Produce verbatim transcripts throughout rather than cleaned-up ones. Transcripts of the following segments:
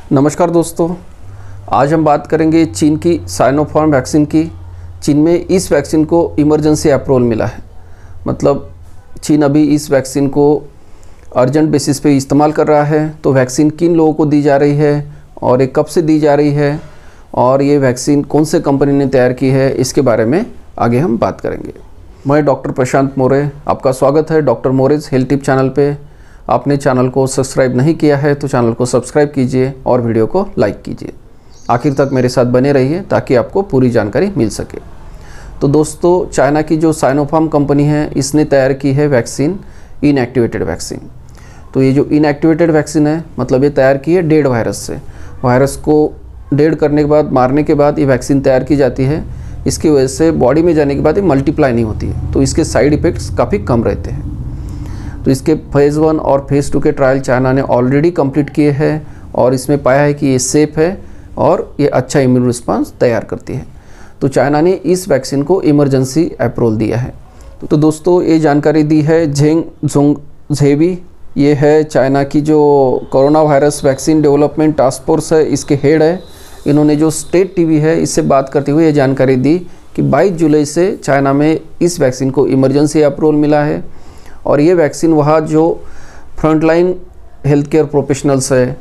नमस्कार दोस्तों, आज हम बात करेंगे चीन की साइनोफार्म वैक्सीन की। चीन में इस वैक्सीन को इमरजेंसी अप्रूवल मिला है, मतलब चीन अभी इस वैक्सीन को अर्जेंट बेसिस पे इस्तेमाल कर रहा है। तो वैक्सीन किन लोगों को दी जा रही है और ये कब से दी जा रही है और ये वैक्सीन कौन से कंपनी ने तैयार की है, इसके बारे में आगे हम बात करेंगे। मैं डॉक्टर प्रशांत मोरे, आपका स्वागत है doctor More's health tip channel पे। आपने चैनल को सब्सक्राइब नहीं किया है तो चैनल को सब्सक्राइब कीजिए और वीडियो को लाइक कीजिए। आखिर तक मेरे साथ बने रहिए ताकि आपको पूरी जानकारी मिल सके। तो दोस्तों, चाइना की जो साइनोफार्म कंपनी है, इसने तैयार की है वैक्सीन, इनएक्टिवेटेड वैक्सीन। तो ये जो इनएक्टिवेटेड वैक्सीन है, मतलब ये तैयार की है डेड वायरस से। वायरस को डेड करने के बाद, मारने के बाद ये वैक्सीन तैयार की जाती है। इसकी वजह से बॉडी में जाने के बाद ये मल्टीप्लाई नहीं होती है, तो इसके साइड इफ़ेक्ट्स काफ़ी कम रहते हैं। तो इसके फेज़ वन और फेज़ टू के ट्रायल चाइना ने ऑलरेडी कंप्लीट किए हैं और इसमें पाया है कि ये सेफ़ है और ये अच्छा इम्यून रिस्पांस तैयार करती है। तो चाइना ने इस वैक्सीन को इमरजेंसी अप्रूवल दिया है। तो दोस्तों, ये जानकारी दी है झेंग जोंग झेबी। ये है चाइना की जो corona virus vaccine development task force है, इसके हेड है। इन्होंने जो स्टेट टीवी है, इससे बात करते हुए ये जानकारी दी कि बाईस जुलाई से चाइना में इस वैक्सीन को इमरजेंसी अप्रूवल मिला है और ये वैक्सीन वहाँ जो फ्रंटलाइन हेल्थ केयर प्रोफेशनल्स है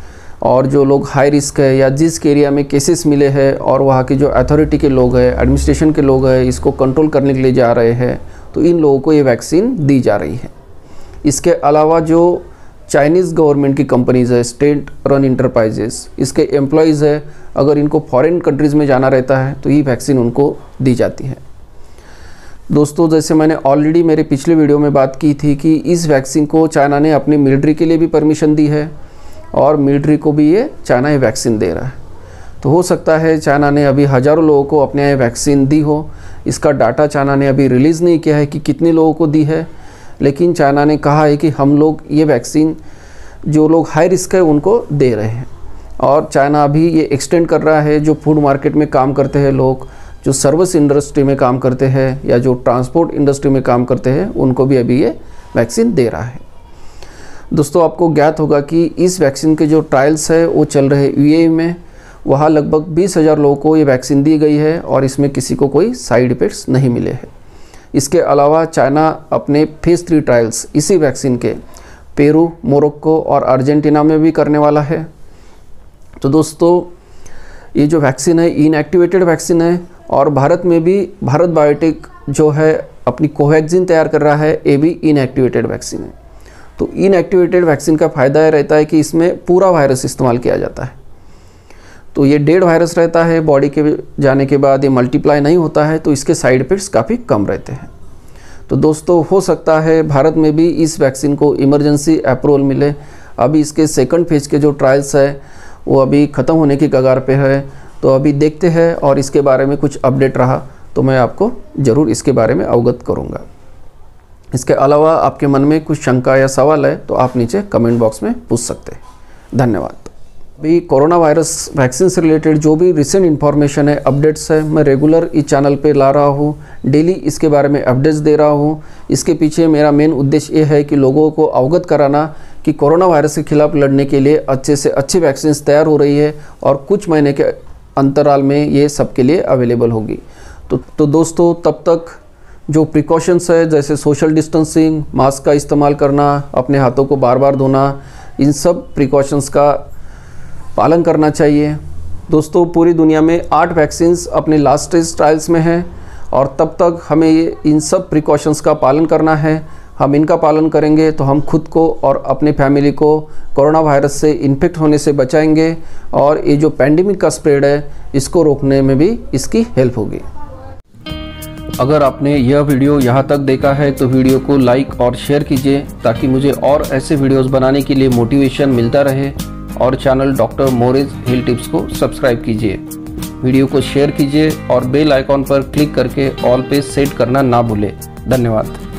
और जो लोग हाई रिस्क है या जिस एरिया में केसेस मिले हैं और वहाँ के जो अथॉरिटी के लोग हैं, एडमिनिस्ट्रेशन के लोग हैं, इसको कंट्रोल करने के लिए जा रहे हैं, तो इन लोगों को ये वैक्सीन दी जा रही है। इसके अलावा जो चाइनीज़ गवर्नमेंट की कंपनीज़ है, स्टेट रन इंटरप्राइजेस, इसके एम्प्लॉयज़ है, अगर इनको फॉरेन कंट्रीज़ में जाना रहता है तो ये वैक्सीन उनको दी जाती है। दोस्तों, जैसे मैंने ऑलरेडी मेरे पिछले वीडियो में बात की थी कि इस वैक्सीन को चाइना ने अपनी मिलिट्री के लिए भी परमिशन दी है और मिलिट्री को भी ये चाइना ये वैक्सीन दे रहा है। तो हो सकता है चाइना ने अभी हज़ारों लोगों को अपने यहाँ वैक्सीन दी हो। इसका डाटा चाइना ने अभी रिलीज़ नहीं किया है कि कितने लोगों को दी है, लेकिन चाइना ने कहा है कि हम लोग ये वैक्सीन जो लोग हाई रिस्क है उनको दे रहे हैं। और चाइना अभी ये एक्सटेंड कर रहा है, जो फूड मार्केट में काम करते हैं लोग, जो सर्विस इंडस्ट्री में काम करते हैं या जो ट्रांसपोर्ट इंडस्ट्री में काम करते हैं, उनको भी अभी ये वैक्सीन दे रहा है। दोस्तों, आपको ज्ञात होगा कि इस वैक्सीन के जो ट्रायल्स है वो चल रहे यूएई में। वहाँ लगभग बीस हज़ार लोगों को ये वैक्सीन दी गई है और इसमें किसी को कोई साइड इफ़ेक्ट्स नहीं मिले हैं। इसके अलावा चाइना अपने फेज़ थ्री ट्रायल्स इसी वैक्सीन के पेरू, मोरक्को और अर्जेंटीना में भी करने वाला है। तो दोस्तों, ये जो वैक्सीन है इनएक्टिवेटेड वैक्सीन है और भारत में भी भारत बायोटेक जो है अपनी कोवैक्सीन तैयार कर रहा है, ये भी इनएक्टिवेटेड वैक्सीन है। तो इनएक्टिवेटेड वैक्सीन का फ़ायदा ये रहता है कि इसमें पूरा वायरस इस्तेमाल किया जाता है। तो ये डेड वायरस रहता है, बॉडी के जाने के बाद ये मल्टीप्लाई नहीं होता है, तो इसके साइड इफ़ेक्ट्स काफ़ी कम रहते हैं। तो दोस्तों, हो सकता है भारत में भी इस वैक्सीन को इमरजेंसी अप्रूवल मिले। अभी इसके सेकंड फेज के जो ट्रायल्स है वो अभी ख़त्म होने की कगार पे है, तो अभी देखते हैं और इसके बारे में कुछ अपडेट रहा तो मैं आपको ज़रूर इसके बारे में अवगत करूँगा। इसके अलावा आपके मन में कुछ शंका या सवाल है तो आप नीचे कमेंट बॉक्स में पूछ सकते हैं। धन्यवाद। अभी कोरोना वायरस वैक्सीन से रिलेटेड जो भी रिसेंट इन्फॉर्मेशन है, अपडेट्स है, मैं रेगुलर इस चैनल पे ला रहा हूँ। डेली इसके बारे में अपडेट्स दे रहा हूँ। इसके पीछे मेरा मेन उद्देश्य ये है कि लोगों को अवगत कराना कि कोरोना वायरस के खिलाफ लड़ने के लिए अच्छे से अच्छी वैक्सीन तैयार हो रही है और कुछ महीने के अंतराल में ये सबके लिए अवेलेबल होगी। तो तो दोस्तों, तब तक जो प्रिकॉशंस है, जैसे सोशल डिस्टेंसिंग, मास्क का इस्तेमाल करना, अपने हाथों को बार बार धोना, इन सब प्रिकॉशंस का पालन करना चाहिए। दोस्तों, पूरी दुनिया में आठ वैक्सीन्स अपने लास्ट स्टेज ट्रायल्स में हैं और तब तक हमें ये इन सब प्रिकॉशंस का पालन करना है। हम इनका पालन करेंगे तो हम खुद को और अपने फैमिली को कोरोना वायरस से इन्फेक्ट होने से बचाएंगे और ये जो पैंडेमिक का स्प्रेड है, इसको रोकने में भी इसकी हेल्प होगी। अगर आपने यह वीडियो यहाँ तक देखा है तो वीडियो को लाइक और शेयर कीजिए ताकि मुझे और ऐसे वीडियोस बनाने के लिए मोटिवेशन मिलता रहे, और channel doctor More's health tips को सब्सक्राइब कीजिए। वीडियो को शेयर कीजिए और बेल आइकॉन पर क्लिक करके ऑल पे सेट करना ना भूलें। धन्यवाद।